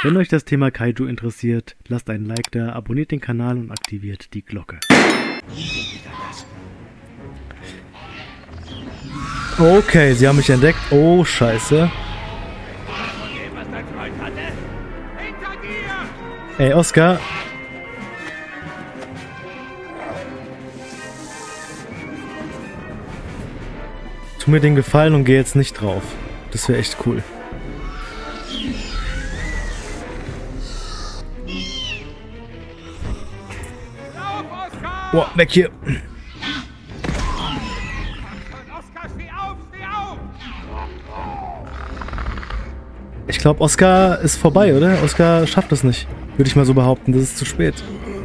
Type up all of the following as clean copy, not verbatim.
Wenn euch das Thema Kaiju interessiert, lasst einen Like da, abonniert den Kanal und aktiviert die Glocke. Okay, sie haben mich entdeckt. Oh, scheiße. Ey, Oscar. Tu mir den Gefallen und geh jetzt nicht drauf. Das wäre echt cool. Boah, weg hier. Ich glaube, Oscar ist vorbei, oder? Oscar schafft es nicht. Würde ich mal so behaupten. Das ist zu spät.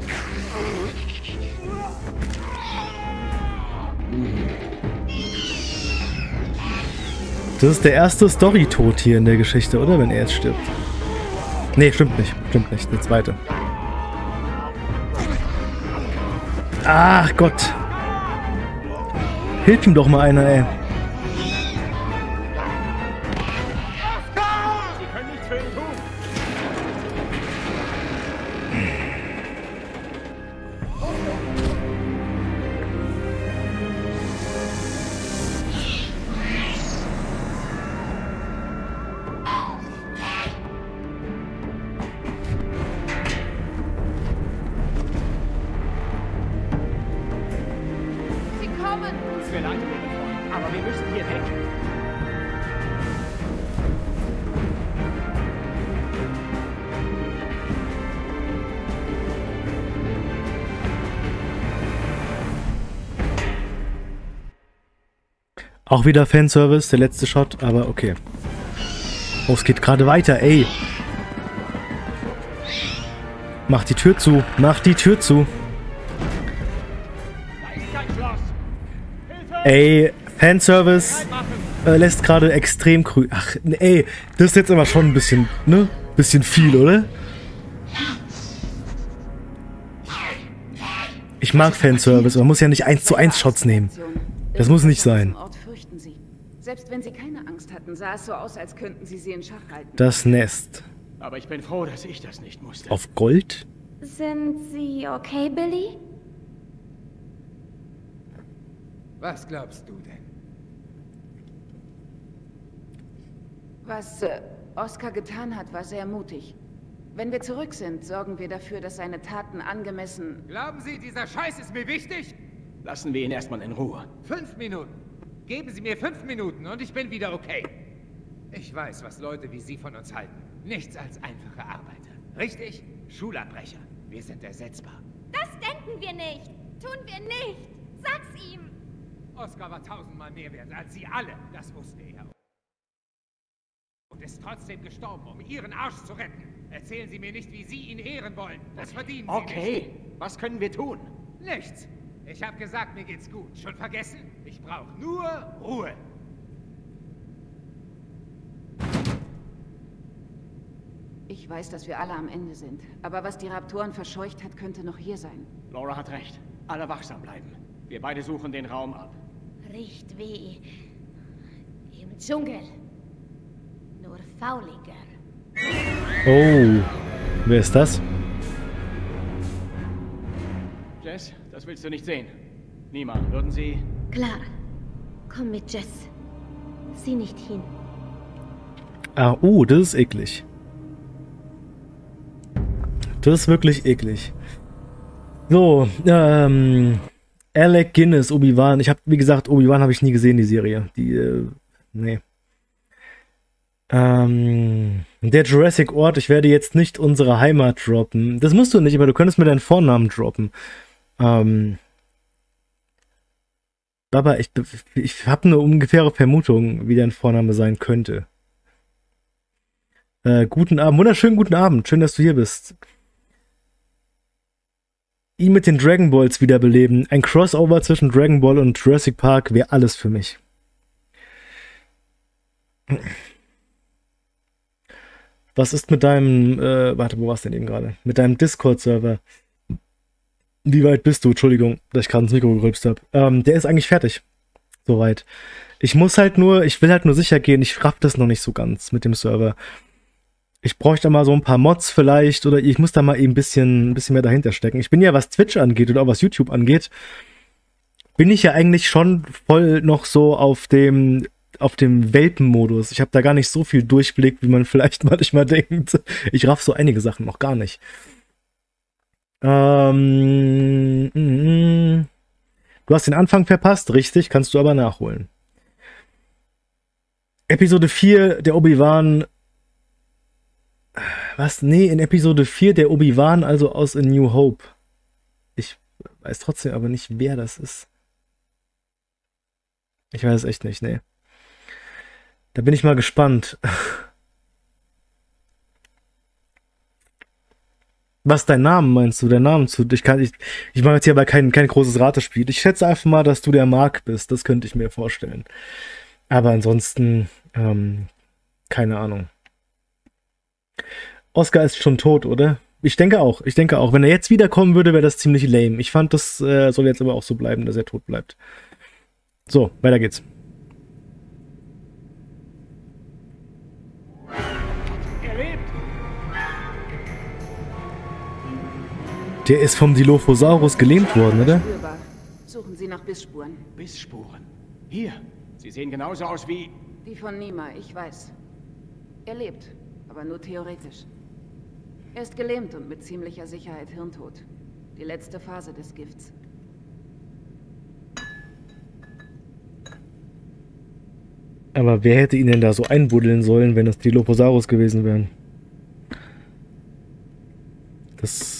Das ist der erste Story-Tod hier in der Geschichte, oder? Wenn er jetzt stirbt. Nee, stimmt nicht. Stimmt nicht. Der zweite. Ach Gott. Hilf ihm doch mal einer, ey. Aber wir müssen hier weg. Auch wieder Fanservice, der letzte Shot, aber okay. Oh, es geht gerade weiter, ey. Mach die Tür zu, mach die Tür zu. Ey, Fanservice lässt gerade extrem grün. Ach, ey, das ist jetzt aber schon ein bisschen, ne? Bisschen viel, oder? Ich mag Fanservice, man muss ja nicht 1:1 Shots nehmen. Das muss nicht sein. Selbst wenn sie keine Angst hatten, sah es so aus, als könnten sie in Schach halten. Das Nest. Aber ich bin froh, dass ich das nicht musste. Auf Gold? Sind Sie okay, Billy? Was glaubst du denn? Was Oscar getan hat, war sehr mutig. Wenn wir zurück sind, sorgen wir dafür, dass seine Taten angemessen... Glauben Sie, dieser Scheiß ist mir wichtig? Lassen wir ihn erstmal in Ruhe. 5 Minuten. Geben Sie mir 5 Minuten und ich bin wieder okay. Ich weiß, was Leute wie Sie von uns halten. Nichts als einfache Arbeiter. Richtig? Schulabbrecher. Wir sind ersetzbar. Das denken wir nicht. Tun wir nicht. Sag's ihm. Oscar war 1000-mal mehr wert als Sie alle. Das wusste er. Und ist trotzdem gestorben, um Ihren Arsch zu retten. Erzählen Sie mir nicht, wie Sie ihn ehren wollen. Das verdienen Sie nicht. Okay, was können wir tun? Nichts. Ich habe gesagt, mir geht's gut. Schon vergessen? Ich brauche nur Ruhe. Ich weiß, dass wir alle am Ende sind. Aber was die Raptoren verscheucht hat, könnte noch hier sein. Laura hat recht. Alle wachsam bleiben. Wir beide suchen den Raum ab. Riecht wie im Dschungel. Nur fauliger. Oh, wer ist das? Jess, das willst du nicht sehen. Niemand, würden Sie... Klar. Komm mit Jess. Sieh nicht hin. Ah, das ist eklig. Das ist wirklich eklig. So, Alec Guinness, Obi-Wan. Ich habe, wie gesagt, Obi-Wan habe ich nie gesehen, die Serie. Nee. Der Jurassic-Ort, ich werde jetzt nicht unsere Heimat droppen. Das musst du nicht, aber du könntest mir deinen Vornamen droppen. Aber ich habe eine ungefähre Vermutung, wie dein Vorname sein könnte. Guten Abend, wunderschönen guten Abend. Schön, dass du hier bist. Ihn mit den Dragon Balls wiederbeleben. Ein Crossover zwischen Dragon Ball und Jurassic Park wäre alles für mich. Was ist mit deinem, warte, wo warst du denn eben gerade? Mit deinem Discord-Server? Wie weit bist du? Entschuldigung, dass ich gerade ins Mikro gerülpst habe. Der ist eigentlich fertig. Soweit. Ich will halt nur sicher gehen, ich raff das noch nicht so ganz mit dem Server. Ich bräuchte mal so ein paar Mods vielleicht oder ich muss da mal eben ein bisschen mehr dahinter stecken. Ich bin ja, was Twitch angeht oder auch was YouTube angeht, bin ich ja eigentlich schon voll noch so auf dem Welpenmodus. Ich habe da gar nicht so viel Durchblick, wie man vielleicht manchmal denkt. Ich raff so einige Sachen noch gar nicht. Du hast den Anfang verpasst, richtig, kannst du aber nachholen. Episode 4, der Obi-Wan. Was? Nee, in Episode 4 der Obi-Wan, also aus A New Hope. Ich weiß trotzdem aber nicht, wer das ist. Ich weiß es echt nicht, nee. Da bin ich mal gespannt. Was dein Name meinst du? Der Name zu. Ich mache jetzt hier aber kein großes Ratespiel. Ich schätze einfach mal, dass du der Mark bist. Das könnte ich mir vorstellen. Aber ansonsten, keine Ahnung. Oscar ist schon tot, oder? Ich denke auch. Wenn er jetzt wiederkommen würde, wäre das ziemlich lame. Ich fand, das soll jetzt aber auch so bleiben, dass er tot bleibt. So, weiter geht's. Er lebt! Der ist vom Dilophosaurus gelähmt worden, oder? Spürbar. Suchen Sie nach Bissspuren. Bissspuren. Hier. Sie sehen genauso aus wie... Die von Nima, ich weiß. Er lebt, aber nur theoretisch. Er ist gelähmt und mit ziemlicher Sicherheit hirntot. Die letzte Phase des Gifts. Aber wer hätte ihn denn da so einbuddeln sollen, wenn das Dilophosaurus gewesen wären? Das,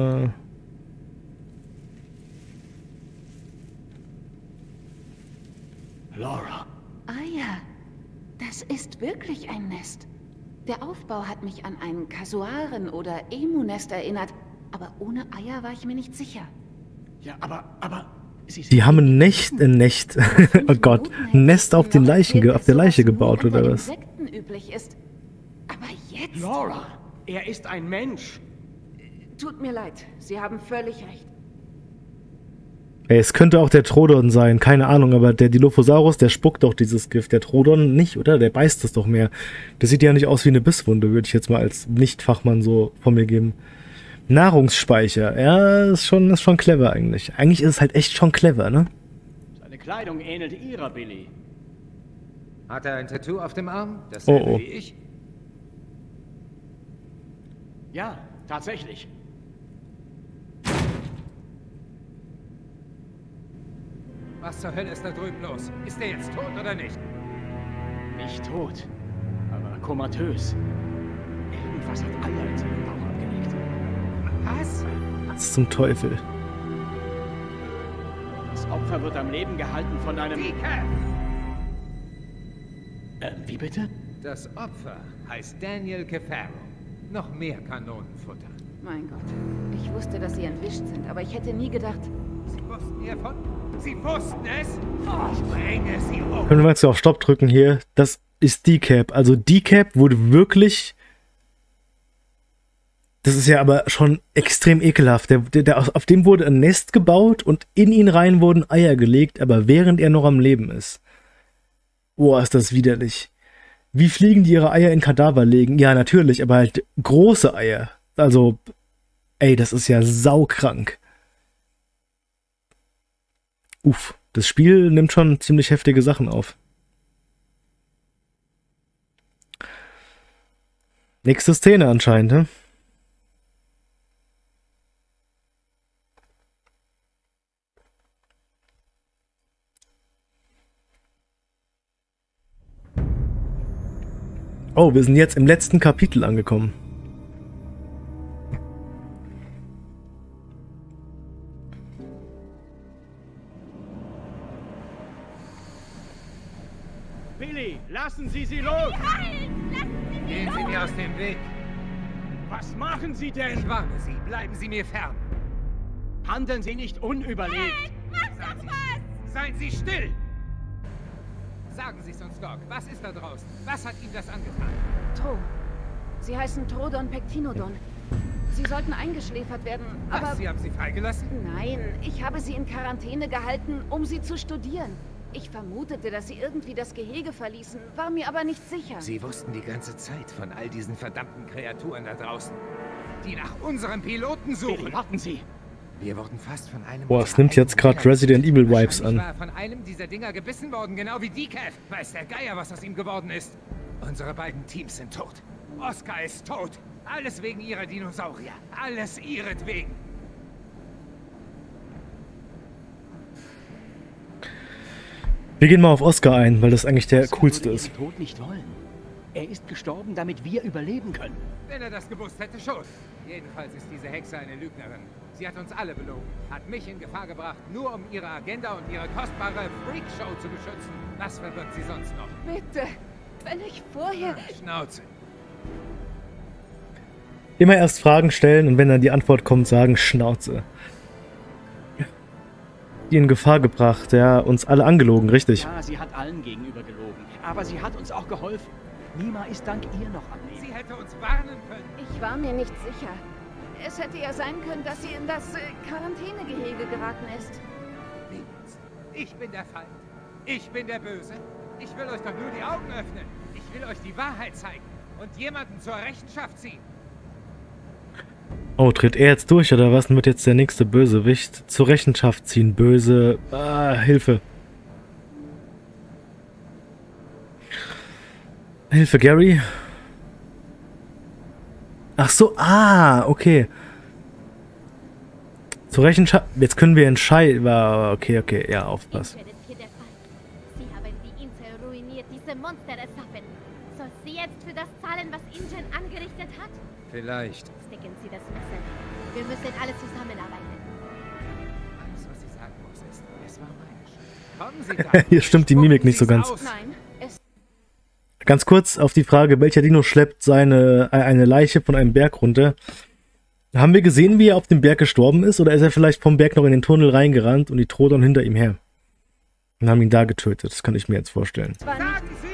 Laura. Eier. Das ist wirklich ein Nest. Der Aufbau hat mich an ein Kasuaren- oder Emu-Nest erinnert. Aber ohne Eier war ich mir nicht sicher. Ja, aber... die haben ein Nest. Oh Gott, ein Nest auf der Leiche gebaut, oder was? Insekten üblich ist. Aber jetzt... Laura, er ist ein Mensch. Tut mir leid, Sie haben völlig recht. Ey, es könnte auch der Troodon sein, keine Ahnung, aber der Dilophosaurus, der spuckt doch dieses Gift. Der Troodon nicht, oder? Der beißt es doch mehr. Das sieht ja nicht aus wie eine Bisswunde, würde ich jetzt mal als Nicht-Fachmann so von mir geben. Nahrungsspeicher, ja, ist schon clever eigentlich. Eigentlich ist es halt echt schon clever, ne? Seine Kleidung ähnelt ihrer, Billy. Hat er ein Tattoo auf dem Arm? Dasselbe wie ich? Ja, tatsächlich. Was zur Hölle ist da drüben los? Ist er jetzt tot oder nicht? Nicht tot, aber komatös. Irgendwas hat Eier in seinem Bauch abgelegt. Was? Was zum Teufel? Das Opfer wird am Leben gehalten von einem... Decaf! Wie bitte? Das Opfer heißt Daniel Cafaro. Noch mehr Kanonenfutter. Mein Gott. Ich wusste, dass Sie entwischt sind, aber ich hätte nie gedacht... Sie wussten hiervon? Sie wussten es? Ich bringe sie um. Können wir jetzt auf Stopp drücken hier? Das ist Decap. Also Decap wurde wirklich... Das ist ja aber schon extrem ekelhaft. Auf dem wurde ein Nest gebaut und in ihn rein wurden Eier gelegt, aber während er noch am Leben ist. Boah, ist das widerlich. Wie fliegen die ihre Eier in Kadaver legen? Ja, natürlich, aber halt große Eier. Also, ey, das ist ja saukrank. Uff, das Spiel nimmt schon ziemlich heftige Sachen auf. Nächste Szene anscheinend, ne? Oh, wir sind jetzt im letzten Kapitel angekommen. Billy, lassen Sie sie los! Gehen Sie mir aus dem Weg. Was machen Sie denn? Ich warne Sie, bleiben Sie mir fern. Handeln Sie nicht unüberlegt. Seien Sie still! Sagen Sie es uns, Doc. Was ist da draußen? Was hat ihm das angetan? Tro. Sie heißen Troodon Pectinodon. Sie sollten eingeschläfert werden, aber... Was? Sie haben sie freigelassen? Nein, ich habe sie in Quarantäne gehalten, um sie zu studieren. Ich vermutete, dass sie irgendwie das Gehege verließen, war mir aber nicht sicher. Sie wussten die ganze Zeit von all diesen verdammten Kreaturen da draußen, die nach unserem Piloten suchen. Billy, warten Sie! Wir wurden fast von einem... Boah, es nimmt jetzt gerade Resident Evil Vibes an. War von einem dieser Dinger gebissen worden, genau wie Decaf. Weiß der Geier, was aus ihm geworden ist. Unsere beiden Teams sind tot. Oscar ist tot. Alles wegen ihrer Dinosaurier. Alles ihretwegen. Wir gehen mal auf Oscar ein, weil das eigentlich der coolste würde ist. ihren Tod nicht wollen. Er ist gestorben, damit wir überleben können. Wenn er das gewusst hätte, schon. Jedenfalls ist diese Hexe eine Lügnerin. Sie hat uns alle belogen. Hat mich in Gefahr gebracht, nur um ihre Agenda und ihre kostbare Freakshow zu beschützen. Was verbirgt sie sonst noch? Bitte, wenn ich vorher... Schnauze. Immer erst Fragen stellen und wenn dann die Antwort kommt, sagen Schnauze. Die in Gefahr gebracht, ja, uns alle angelogen, richtig. Ja, sie hat allen gegenüber gelogen. Aber sie hat uns auch geholfen. Nima ist dank ihr noch am Leben. Sie hätte uns warnen können. Ich war mir nicht sicher. Es hätte ja sein können, dass sie in das Quarantänegehege geraten ist. Ich bin der Feind. Ich bin der Böse. Ich will euch doch nur die Augen öffnen. Ich will euch die Wahrheit zeigen und jemanden zur Rechenschaft ziehen. Oh, tritt er jetzt durch oder was? Wird jetzt der nächste Bösewicht zur Rechenschaft ziehen? Böse. Hilfe. Hilfe, Gary. Ach so, okay. Zur Rechenschaft. Jetzt können wir entscheiden. Okay, ja, aufpassen. Sie haben die Insel ruiniert, diese Monster erschaffen. Soll sie jetzt für das zahlen, was Ingen angerichtet hat? Vielleicht. Stecken Sie das Messer. Wir müssen alle zusammenarbeiten. Alles, was ich sagen muss, ist, es war meine Schuld. Kommen Sie da. Hier stimmt die Mimik nicht so ganz. Nein, es... Ganz kurz auf die Frage, welcher Dino schleppt eine Leiche von einem Berg runter? Haben wir gesehen, wie er auf dem Berg gestorben ist? Oder ist er vielleicht vom Berg noch in den Tunnel reingerannt und die Trodon hinter ihm her? Und haben ihn da getötet. Das kann ich mir jetzt vorstellen. war nicht... Sagen Sie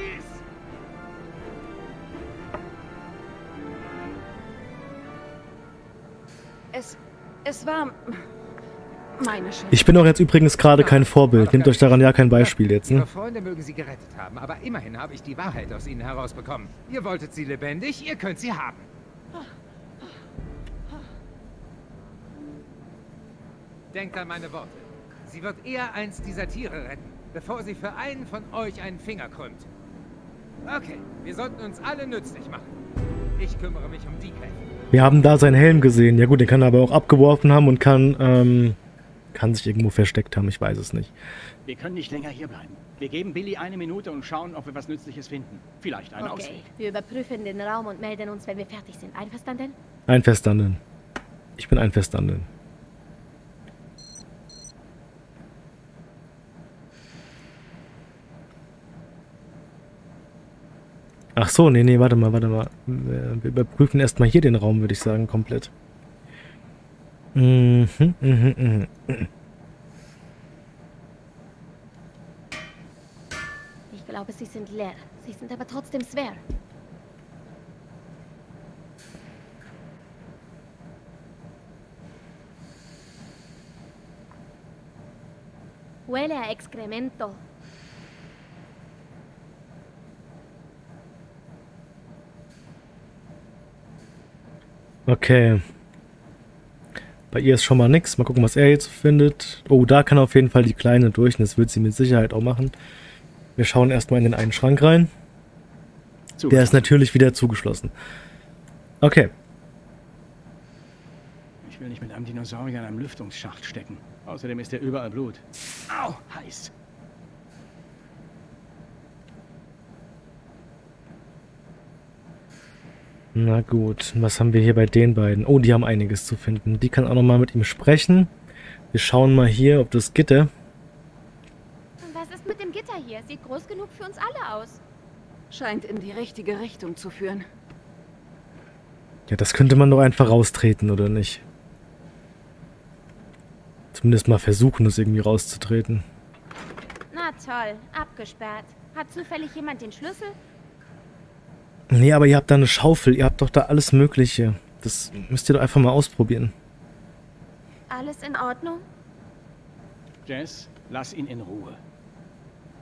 es! Es war... meine Schuld. Ich bin auch jetzt übrigens gerade kein Vorbild. Nehmt euch daran ja kein Beispiel jetzt, Ihre ne? Freunde mögen Sie gerettet haben, aber immerhin habe ich die Wahrheit aus ihnen herausbekommen. Ihr wolltet sie lebendig, ihr könnt sie haben. Denkt an meine Worte. Sie wird eher eins dieser Tiere retten, bevor sie für einen von euch einen Finger krümmt. Okay, wir sollten uns alle nützlich machen. Ich kümmere mich um die Kämpfe. Wir haben da seinen Helm gesehen. Ja gut, den kann er aber auch abgeworfen haben und kann sich irgendwo versteckt haben. Ich weiß es nicht. Wir können nicht länger hier bleiben. Wir geben Billy 1 Minute und schauen, ob wir was Nützliches finden. Vielleicht einen Okay, Ausweg. wir überprüfen den Raum und melden uns, wenn wir fertig sind. Einverstanden? Einverstanden. Ich bin einverstanden. Ach so, nee, warte mal. Wir überprüfen erstmal hier den Raum, würde ich sagen, komplett. Ich glaube, sie sind leer. Sie sind aber trotzdem schwer. Huele a excremento. Okay. Bei ihr ist schon mal nichts. Mal gucken, was er jetzt findet. Oh, da kann auf jeden Fall die Kleine durch. Und das wird sie mit Sicherheit auch machen. Wir schauen erstmal in den einen Schrank rein. Der ist natürlich wieder zugeschlossen. Okay. Ich will nicht mit einem Dinosaurier in einem Lüftungsschacht stecken. Außerdem ist ja überall Blut. Au, heiß. Na gut, was haben wir hier bei den beiden? Oh, die haben einiges zu finden. Die kann auch nochmal mit ihm sprechen. Wir schauen mal hier, ob das Gitter... Was ist mit dem Gitter hier? Sieht groß genug für uns alle aus. Scheint in die richtige Richtung zu führen. Ja, das könnte man doch einfach raustreten, oder nicht? Zumindest mal versuchen, das irgendwie rauszutreten. Na toll, abgesperrt. Hat zufällig jemand den Schlüssel? Nee, aber ihr habt da eine Schaufel. Ihr habt doch da alles Mögliche. Das müsst ihr doch einfach mal ausprobieren. Alles in Ordnung? Jess, lass ihn in Ruhe.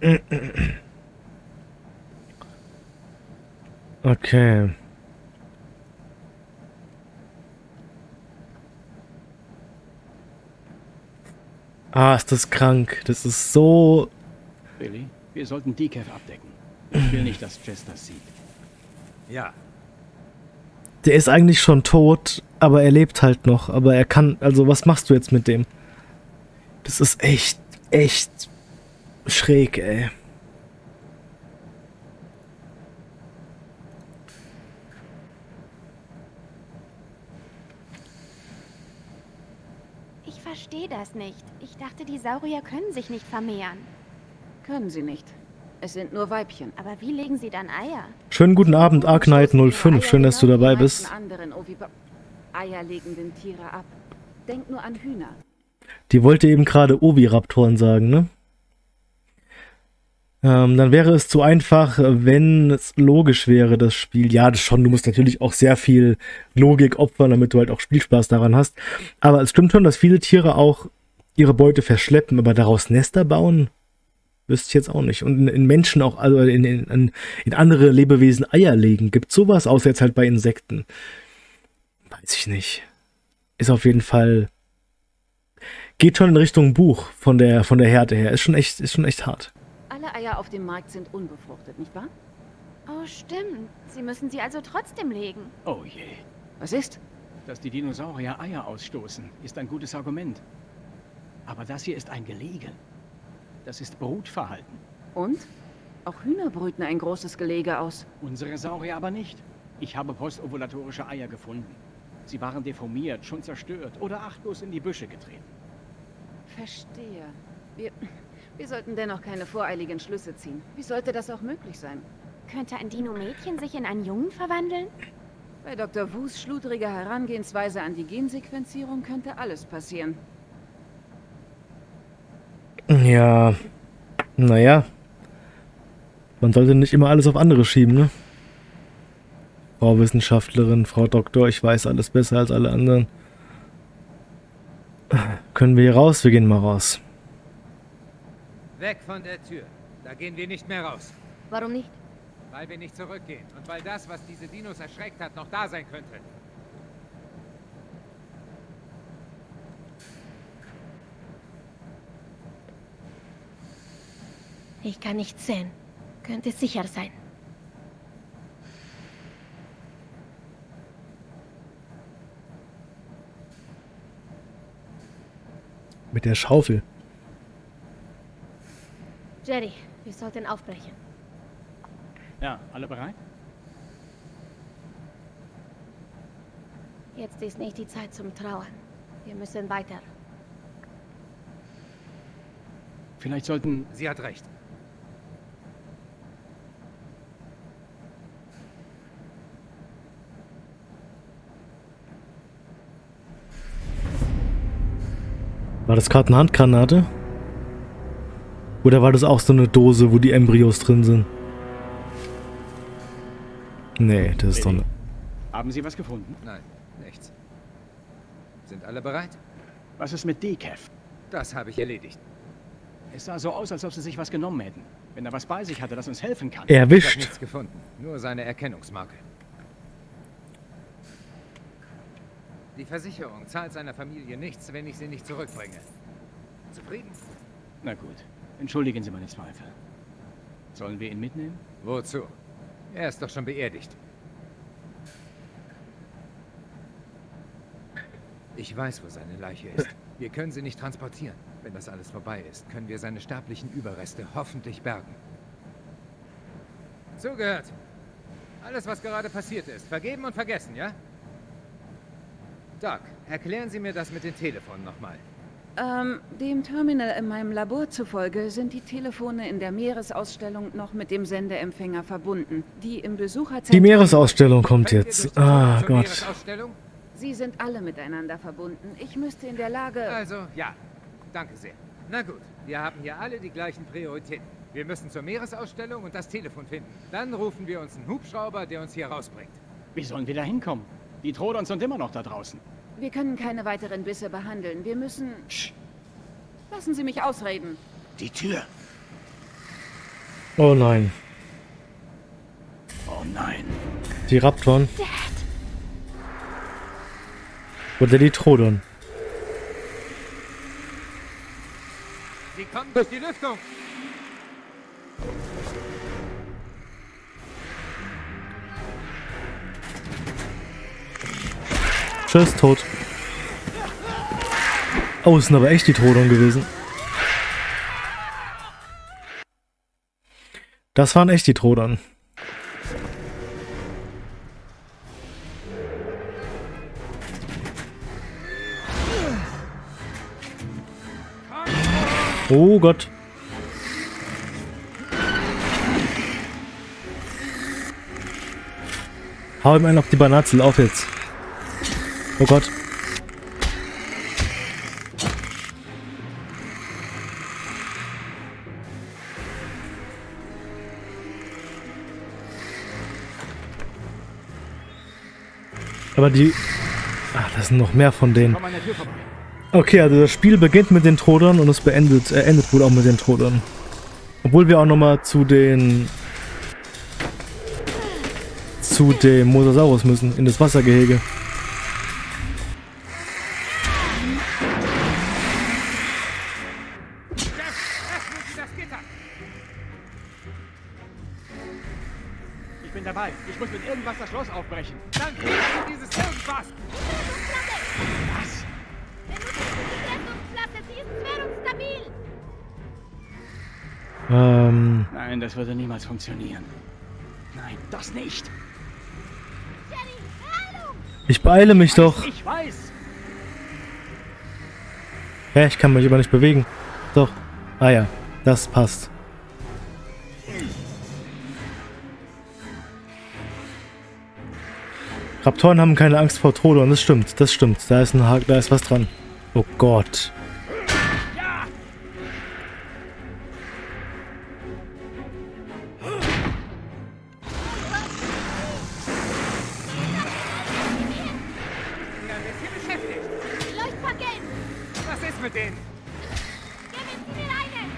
Okay. Ah, ist das krank. Das ist so... Billy, wir sollten Decav abdecken. Ich will nicht, dass Jess das sieht. Ja. Der ist eigentlich schon tot, aber er lebt halt noch. Aber er kann... Also, was machst du jetzt mit dem? Das ist echt, echt schräg, ey. Ich verstehe das nicht. Ich dachte, die Saurier können sich nicht vermehren. Können sie nicht. Es sind nur Weibchen. Aber wie legen sie dann Eier? Schönen guten Abend, Arknight05. Schön, dass du dabei bist. Anderen eierlegenden Tiere ab. Denk nur an Hühner. Die wollte eben gerade Oviraptoren sagen, ne? Dann wäre es zu einfach, wenn es logisch wäre, das Spiel. Ja, das schon. Du musst natürlich auch sehr viel Logik opfern, damit du halt auch Spielspaß daran hast. Aber es stimmt schon, dass viele Tiere auch ihre Beute verschleppen, aber daraus Nester bauen, wüsste ich jetzt auch nicht. Und in Menschen auch, also in andere Lebewesen Eier legen. Gibt sowas, außer jetzt halt bei Insekten. Weiß ich nicht. Ist auf jeden Fall... Geht schon in Richtung Buch von der Härte her. Ist schon echt hart. Alle Eier auf dem Markt sind unbefruchtet, nicht wahr? Oh, stimmt. Sie müssen sie also trotzdem legen. Oh je. Was ist? Dass die Dinosaurier Eier ausstoßen, ist ein gutes Argument. Aber das hier ist ein Gelege. Das ist Brutverhalten. Und? Auch Hühner brüten ein großes Gelege aus. Unsere Saurier aber nicht. Ich habe postovulatorische Eier gefunden. Sie waren deformiert, schon zerstört oder achtlos in die Büsche getreten. Verstehe. Wir sollten dennoch keine voreiligen Schlüsse ziehen. Wie sollte das auch möglich sein? Könnte ein Dino-Mädchen sich in einen Jungen verwandeln? Bei Dr. Wus schludriger Herangehensweise an die Gensequenzierung könnte alles passieren. Ja, naja. Man sollte nicht immer alles auf andere schieben, ne? Frau Wissenschaftlerin, Frau Doktor, ich weiß alles besser als alle anderen. Können wir hier raus? Wir gehen mal raus. Weg von der Tür. Da gehen wir nicht mehr raus. Warum nicht? Weil wir nicht zurückgehen. Und weil das, was diese Dinos erschreckt hat, noch da sein könnte. Ich kann nichts sehen. Könnte sicher sein. Mit der Schaufel. Jerry, wir sollten aufbrechen. Ja, alle bereit? Jetzt ist nicht die Zeit zum Trauern. Wir müssen weiter. Vielleicht sollten... Sie hat recht. War das gerade eine Handgranate? Oder war das auch so eine Dose, wo die Embryos drin sind? Nee, das ist doch eine... Haben Sie was gefunden? Nein, nichts. Sind alle bereit? Was ist mit Decav? Das habe ich erledigt. Es sah so aus, als ob Sie sich was genommen hätten. Wenn er was bei sich hatte, das uns helfen kann. Ich habe Erwischt. nichts gefunden. Nur seine Erkennungsmarke. Die Versicherung zahlt seiner Familie nichts, wenn ich sie nicht zurückbringe. Zufrieden? Na gut. Entschuldigen Sie meine Zweifel. Sollen wir ihn mitnehmen? Wozu? Er ist doch schon beerdigt. Ich weiß, wo seine Leiche ist. Wir können sie nicht transportieren. Wenn das alles vorbei ist, können wir seine sterblichen Überreste hoffentlich bergen. Zugehört. Alles, was gerade passiert ist, vergeben und vergessen, ja? Doc, erklären Sie mir das mit den Telefonen nochmal. Dem Terminal in meinem Labor zufolge sind die Telefone in der Meeresausstellung noch mit dem Sendeempfänger verbunden. Die im Besucherzentrum... Die Meeresausstellung kommt Könnt ihr jetzt. durch die Ah, zur Gott. Meeresausstellung? Sie sind alle miteinander verbunden. Ich müsste in der Lage... Also, ja. Danke sehr. Na gut, wir haben hier alle die gleichen Prioritäten. Wir müssen zur Meeresausstellung und das Telefon finden. Dann rufen wir uns einen Hubschrauber, der uns hier rausbringt. Wie sollen wir da hinkommen? Die Trodons sind immer noch da draußen. Wir können keine weiteren Bisse behandeln. Wir müssen... Lassen Sie mich ausreden. Die Tür. Oh nein. Oh nein. Die Raptoren. Dad. Oder die Trodon. Sie kommen durch die Lüftung. Tschüss, tot. Oh, es sind aber echt die Trodon gewesen. Das waren echt die Trodon. Oh Gott. Hau ihm einen auf die Banazel, auf jetzt. Oh Gott. Aber die... Ach, das sind noch mehr von denen. Komm an der Tür vorbei. Okay, also das Spiel beginnt mit den Trodern und es endet wohl auch mit den Trodern. Obwohl wir auch nochmal zu dem Mosasaurus müssen, in das Wassergehege. Ich bin dabei. Ich muss mit irgendwas das Schloss aufbrechen. Dann kriegst du dieses irgendwas. Was? Rettungsplatte, sie ist schwer und stabil. Nein, das würde niemals funktionieren. Nein, das nicht. Jenny, Heilung! Ich beeile mich doch. Ich weiß. Hä, ich kann mich aber nicht bewegen. Doch. Ah ja, das passt. Raptoren haben keine Angst vor Trodon, das stimmt, das stimmt. Da ist ein Haken, da ist was dran. Oh Gott. Ja! Ja, wir sind beschäftigt. Leuchtpaket! Was ist mit denen? Geben Sie mir einen!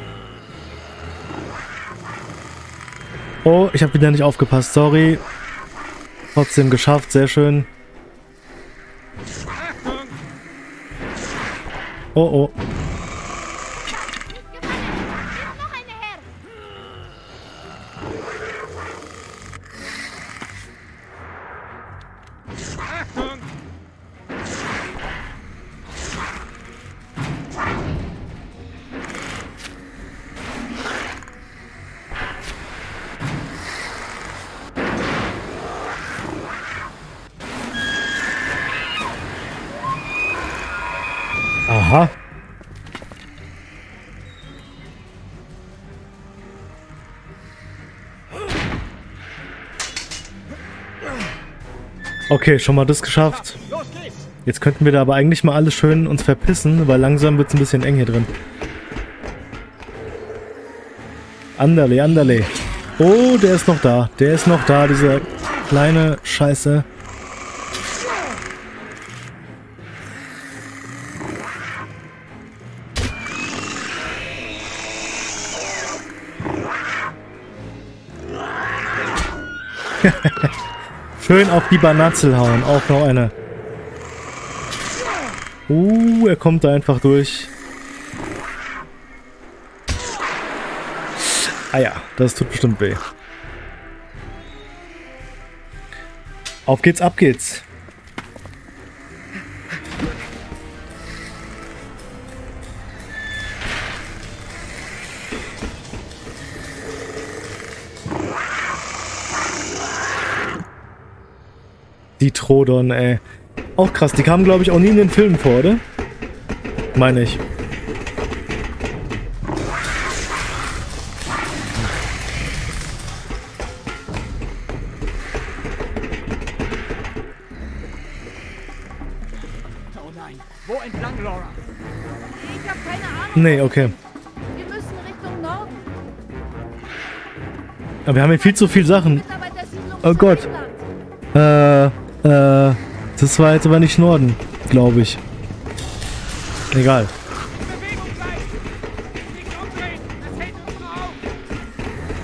Oh, ich habe wieder nicht aufgepasst, sorry. Trotzdem geschafft, sehr schön. Achtung! Oh oh. Nicht gefangen! Ist noch eine her! Achtung! Aha. Okay, schon mal das geschafft. Los geht's! Jetzt könnten wir da aber eigentlich mal alles schön uns verpissen, weil langsam wird es ein bisschen eng hier drin. Anderle, anderle. Oh, der ist noch da. Der ist noch da, dieser kleine Scheiße. Schön auf die Banazel hauen. Auch noch eine. Er kommt da einfach durch. Ah ja, das tut bestimmt weh. Auf geht's, ab geht's. Die Trodon, ey. Auch krass, die kamen, glaube ich, auch nie in den Filmen vor, oder? Meine ich. Oh nein. Wo entlang, Laura? Ich habe keine Ahnung. Nee, okay. Wir müssen Richtung Norden. Aber wir haben hier viel zu viele Sachen. Mitarbeitersiedlung Oh ist Gott. Neuland. Das war jetzt aber nicht Norden, glaube ich. Egal. Bewegung bleiben! Nicht umdrehen! Das hält uns nur auf!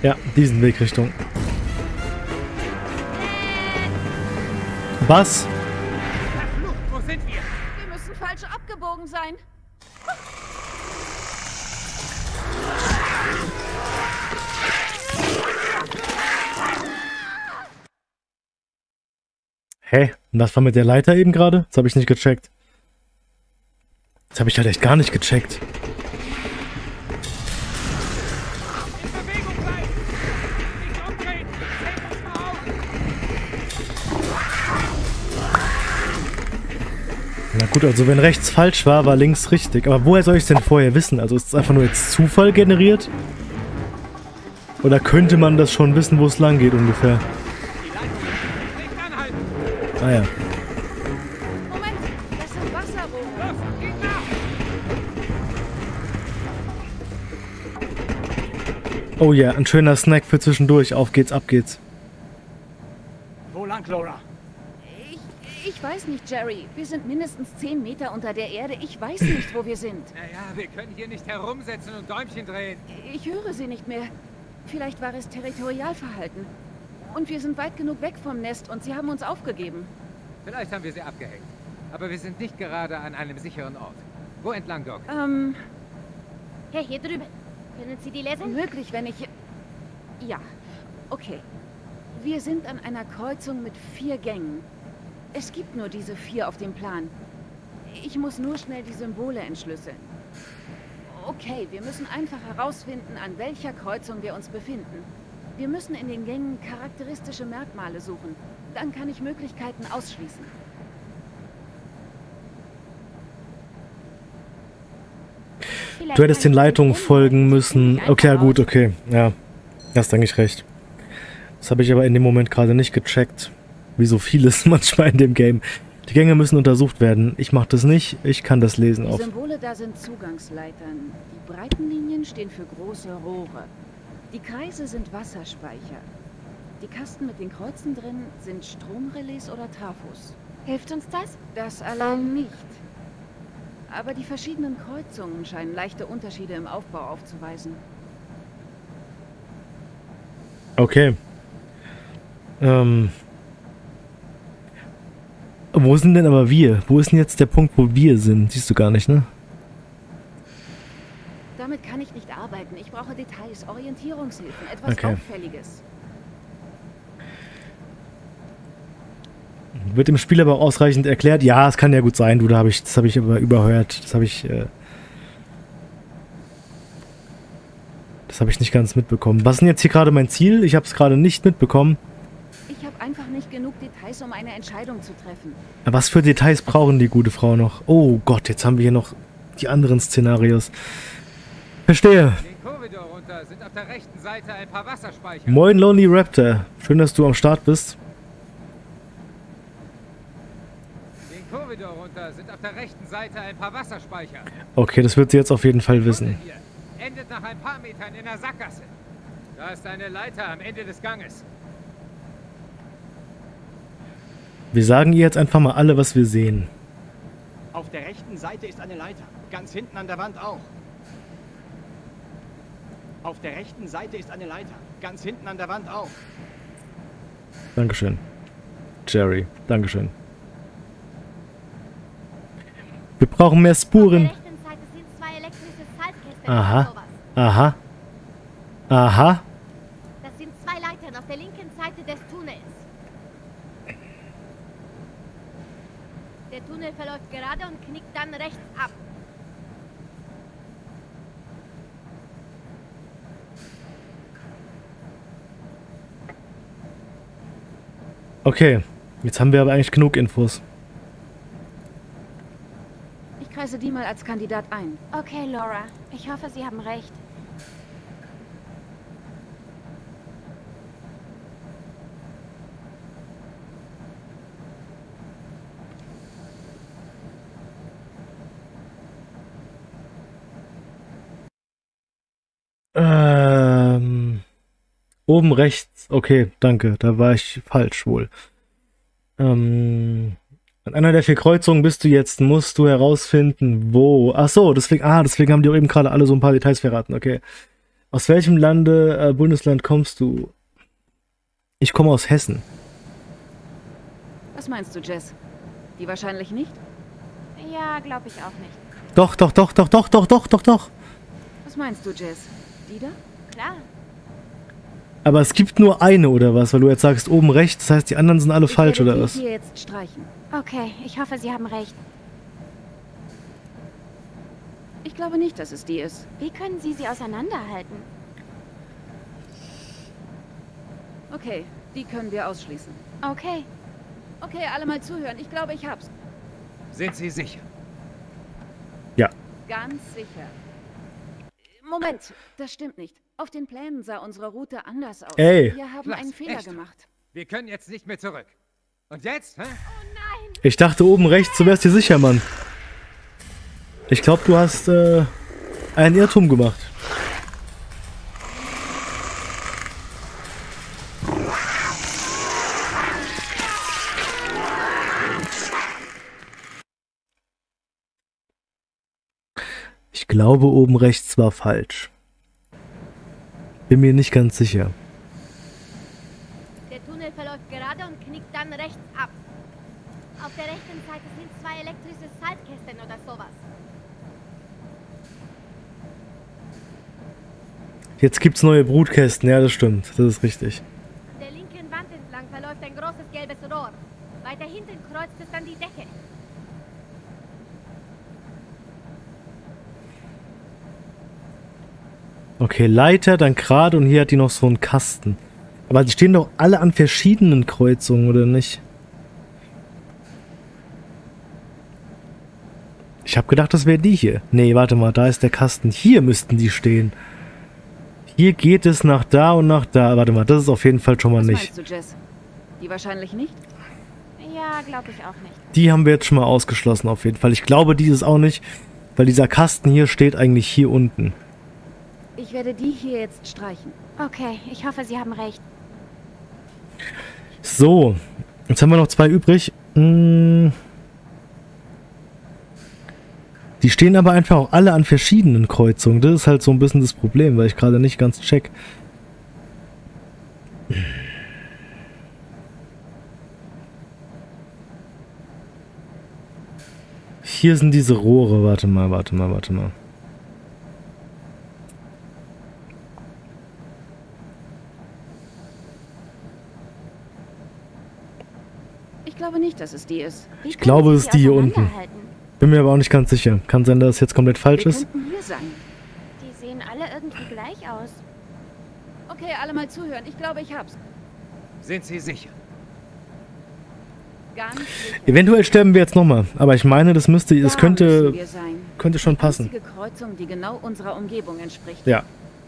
Ja, diesen Wegrichtung. Was? Verflucht, wo sind wir? Wir müssen falsch abgebogen sein. Hä? Und das war mit der Leiter eben gerade? Das habe ich nicht gecheckt. Das habe ich halt echt gar nicht gecheckt. In Bewegung bleiben! Nicht umdrehen! Hält uns mal auf! Na gut, also wenn rechts falsch war, war links richtig. Aber woher soll ich es denn vorher wissen? Also ist es einfach nur jetzt Zufall generiert? Oder könnte man das schon wissen, wo es lang geht ungefähr? Die Leitung! Nicht anhalten! Ah ja. Moment, das sind Wasserrohre. Los, geht nach! Oh ja, ein schöner Snack für zwischendurch. Auf geht's, ab geht's. Wo lang, Laura? Ich weiß nicht, Jerry. Wir sind mindestens 10 Meter unter der Erde. Ich weiß nicht, wo wir sind. Naja, wir können hier nicht herumsitzen und Däumchen drehen. Ich höre sie nicht mehr. Vielleicht war es Territorialverhalten. Und wir sind weit genug weg vom Nest und sie haben uns aufgegeben. Vielleicht haben wir sie abgehängt. Aber wir sind nicht gerade an einem sicheren Ort. Wo entlang, Doc? Hey, hier drüben. Können Sie die lesen? Möglich, wenn ich... Ja, okay. Wir sind an einer Kreuzung mit 4 Gängen. Es gibt nur diese 4 auf dem Plan. Ich muss nur schnell die Symbole entschlüsseln. Okay, wir müssen einfach herausfinden, an welcher Kreuzung wir uns befinden. Wir müssen in den Gängen charakteristische Merkmale suchen. Dann kann ich Möglichkeiten ausschließen. Du hättest den Leitungen folgen müssen. Okay, ja gut, okay. Ja, hast eigentlich recht. Das habe ich aber in dem Moment gerade nicht gecheckt. Wie so vieles manchmal in dem Game. Die Gänge müssen untersucht werden. Ich mache das nicht. Ich kann das lesen Die auf. Symbole da sind Zugangsleitern. Die breiten Linien stehen für große Rohre. Die Kreise sind Wasserspeicher. Die Kasten mit den Kreuzen drin sind Stromrelais oder Trafos. Hilft uns das? Das allein nicht. Aber die verschiedenen Kreuzungen scheinen leichte Unterschiede im Aufbau aufzuweisen. Okay. Wo sind denn aber wir? Wo ist denn jetzt der Punkt, wo wir sind? Siehst du gar nicht, ne? Damit kann ich nicht arbeiten. Ich brauche Details, Orientierungshilfen, etwas Okay. Auffälliges. Wird dem Spiel aber auch ausreichend erklärt? Ja, es kann ja gut sein, du, das habe ich aber überhört. Das habe ich nicht ganz mitbekommen. Was ist denn jetzt hier gerade mein Ziel? Ich habe es gerade nicht mitbekommen. Ich habe einfach nicht genug Details, um eine Entscheidung zu treffen. Was für Details brauchen die gute Frau noch? Oh Gott, jetzt haben wir hier noch die anderen Szenarios. Verstehe. Den Korridor runter sind auf der rechten Seite ein paar Wasserspeicher. Moin Lonely Raptor. Schön, dass du am Start bist. Den Korridor runter sind auf der rechten Seite ein paar Wasserspeicher. Okay, das wird sie jetzt auf jeden Fall wissen. Hier endet nach ein paar Metern in der Sackgasse. Da ist eine Leiter am Ende des Ganges. Wir sagen ihr jetzt einfach mal alle, was wir sehen. Auf der rechten Seite ist eine Leiter. Ganz hinten an der Wand auch. Auf der rechten Seite ist eine Leiter. Ganz hinten an der Wand auch. Dankeschön. Jerry, Dankeschön. Wir brauchen mehr Auf der Spuren. rechten Seite sind 2 elektrische Schaltkästen. Aha. oder sowas. Aha. Aha. Das sind 2 Leitern auf der linken Seite des Tunnels. Der Tunnel verläuft gerade und knickt dann rechts ab. Okay. Jetzt haben wir aber eigentlich genug Infos. Ich kreise die mal als Kandidat ein. Okay, Laura. Ich hoffe, Sie haben recht. Oben rechts. Okay, danke. Da war ich falsch wohl. An einer der 4 Kreuzungen bist du jetzt, musst du herausfinden, wo. Ach so, deswegen haben die auch eben gerade alle so ein paar Details verraten. Okay. Aus welchem Bundesland kommst du? Ich komme aus Hessen. Was meinst du, Jess? Die wahrscheinlich nicht? Ja, glaube ich auch nicht. Doch. Was meinst du, Jess? Die da? Klar. Aber es gibt nur eine, oder was? Weil du jetzt sagst, oben rechts, das heißt, die anderen sind alle falsch, Ich werde oder die was? hier jetzt streichen. Okay, ich hoffe, Sie haben recht. Ich glaube nicht, dass es die ist. Wie können Sie sie auseinanderhalten? Okay, die können wir ausschließen. Okay. Okay, alle mal zuhören. Ich glaube, ich hab's. Sind Sie sicher? Ja. Ganz sicher. Moment, das stimmt nicht. Auf den Plänen sah unsere Route anders aus. Ey. Wir haben Klasse, einen Fehler echt? gemacht. Wir können jetzt nicht mehr zurück. Und jetzt, hä? Ich dachte oben rechts, du wärst dir sicher, Mann. Ich glaube, du hast einen Irrtum gemacht. Ich glaube, oben rechts war falsch. Bin mir nicht ganz sicher. Der Tunnel verläuft gerade und knickt dann rechts ab. Auf der rechten Seite sind 2 elektrische Salzkästen oder sowas. Jetzt gibt's neue Brutkästen, ja, das stimmt. Das ist richtig. An der linken Wand entlang verläuft ein großes gelbes Rohr. Weiter hinten kreuzt es dann die Decke. Okay, Leiter, dann gerade und hier hat die noch so einen Kasten. Aber die stehen doch alle an verschiedenen Kreuzungen, oder nicht? Ich habe gedacht, das wäre die hier. Nee, warte mal, da ist der Kasten. Hier müssten die stehen. Hier geht es nach da und nach da. Warte mal, das ist auf jeden Fall schon mal Was nicht. meinst du, Jess? Die wahrscheinlich nicht? Ja, glaube ich auch nicht. Die haben wir jetzt schon mal ausgeschlossen, auf jeden Fall. Ich glaube, die ist auch nicht, weil dieser Kasten hier steht eigentlich hier unten. Ich werde die hier jetzt streichen. Okay, ich hoffe, Sie haben recht. So, jetzt haben wir noch 2 übrig. Die stehen aber einfach auch alle an verschiedenen Kreuzungen. Das ist halt so ein bisschen das Problem, weil ich gerade nicht ganz check. Hier sind diese Rohre. Warte mal. Ich glaube nicht, dass es die ist. Wie Ich glaube, es ist die hier unten. Bin mir aber auch nicht ganz sicher. Kann sein, dass es jetzt komplett falsch Wir ist. könnten hier sein. Die sehen alle irgendwie gleich aus. Okay, alle mal zuhören. Ich glaube, ich hab's. Sind Sie sicher? Ganz sicher. Eventuell sterben wir jetzt nochmal. Aber ich meine, das Da könnte müssen wir sein. schon Die passen. einzige Kreuzung, die genau unserer Umgebung entspricht. Ja.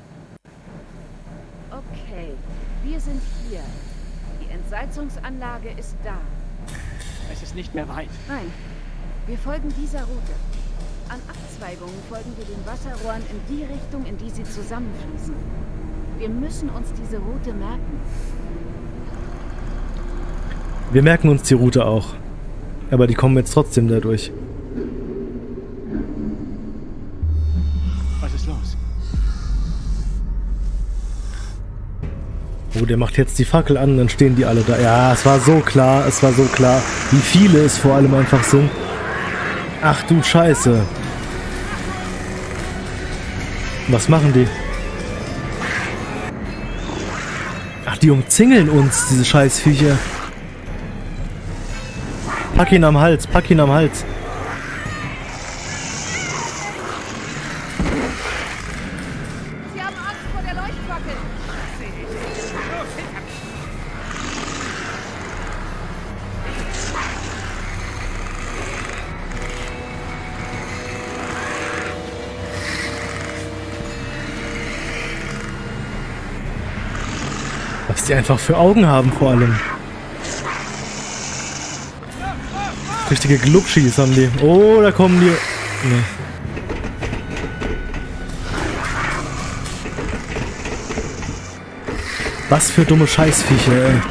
Okay, wir sind hier. Die Entsalzungsanlage ist da. Es ist nicht mehr weit. Nein, wir folgen dieser Route. An Abzweigungen folgen wir den Wasserrohren in die Richtung, in die sie zusammenfließen. Wir müssen uns diese Route merken. Wir merken uns die Route auch. Aber die kommen jetzt trotzdem dadurch. Was ist los? Oh, der macht jetzt die Fackel an, dann stehen die alle da. Ja, es war so klar, wie viele es vor allem einfach sind. Ach du Scheiße. Was machen die? Ach, die umzingeln uns, diese Scheißviecher. Pack ihn am Hals, pack ihn am Hals. Sie haben Angst vor der Leuchtfackel. Was die einfach für Augen haben vor allem. Richtige Glubschis haben die. Oh, da kommen die. Nee. Was für dumme Scheißviecher, ey.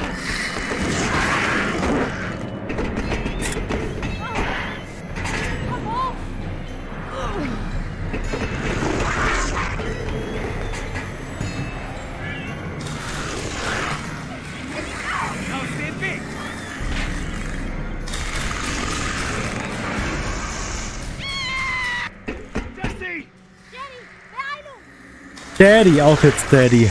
Daddy, auch jetzt Daddy.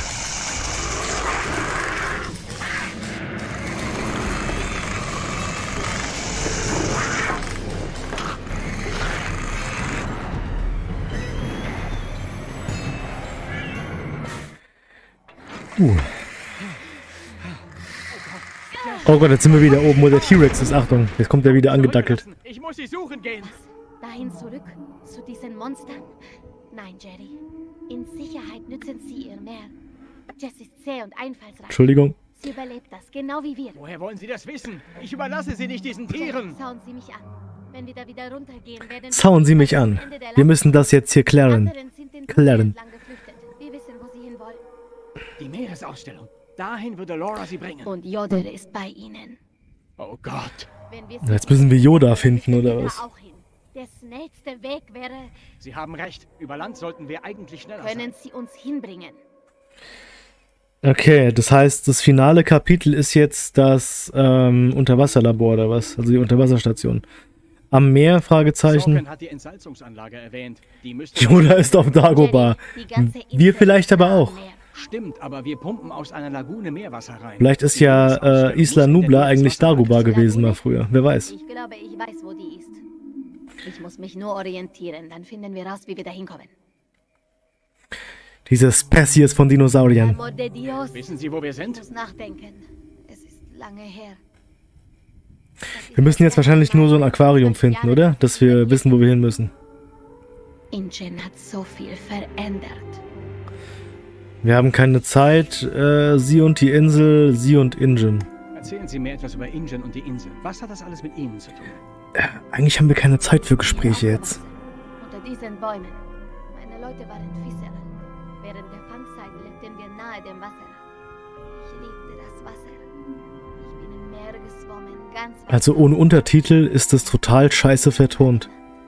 Oh Gott, jetzt sind wir wieder oben, wo der T-Rex ist. Achtung, jetzt kommt er wieder angedackelt. Ich muss sie suchen gehen. Dahin zurück? Zu diesen Monstern? Nein, Jerry. In Sicherheit nützen sie ihr mehr. Jess ist zäh und einfallsreich. Entschuldigung. Sie überlebt das, genau wie wir. Woher wollen Sie das wissen? Ich überlasse Sie nicht diesen Tieren. Schauen Sie mich an. Wenn wir da wieder runtergehen, werden Zauen Sie mich an. Wir müssen das jetzt hier klären. anderen sind den Klären. entlang geflüchtet. Wir wissen, wo sie hinwollen. Die Meeresausstellung. Dahin würde Laura sie bringen. Und Yoder ist bei ihnen. Oh Gott. Wenn wir Jetzt müssen wir Yoda finden, oder da was? auch hin. Der schnellste Weg wäre, Sie haben recht. Über Land sollten wir eigentlich schneller können sein. sie uns hinbringen. Okay, das heißt, das finale Kapitel ist jetzt das Unterwasserlabor oder was? Also die Unterwasserstation. Am Meer? Fragezeichen. Sorkin hat die Entsalzungsanlage erwähnt. Die müsste... Yoda ist auf Dagobah. Die ganze Insel Wir vielleicht aber ist am auch. Meer. Stimmt, aber wir pumpen aus einer Lagune Meerwasser rein. Vielleicht ist Die ja Meeresausstellung Isla muss in der Nubla eigentlich Meereswasserlage Dagobah sein. gewesen mal früher. Wer weiß. Ich glaube, ich weiß, wo die ist. Ich muss mich nur orientieren, dann finden wir raus, wie wir da hinkommen. Diese Spezies von Dinosauriern. Amor de Dios. Wissen Sie, wo wir Ich sind? muss nachdenken. Es ist lange her. Wir müssen jetzt wahrscheinlich nur so ein Aquarium finden, oder? Dass wir wissen, wo wir hin müssen. Ingen hat so viel verändert. Wir haben keine Zeit. Sie und die Insel, sie und Ingen. Erzählen Sie mir etwas über Ingen und die Insel. Was hat das alles mit Ihnen zu tun? Eigentlich haben wir keine Zeit für Gespräche jetzt. Unter diesen Bäumen. Meine Leute waren Fischer. Während der Fangzeit lebten wir nahe dem Wasser. Ich liebte das Wasser. Ich bin im Meer geschwommen, ganz weit Also ohne Untertitel ist es total scheiße vertont.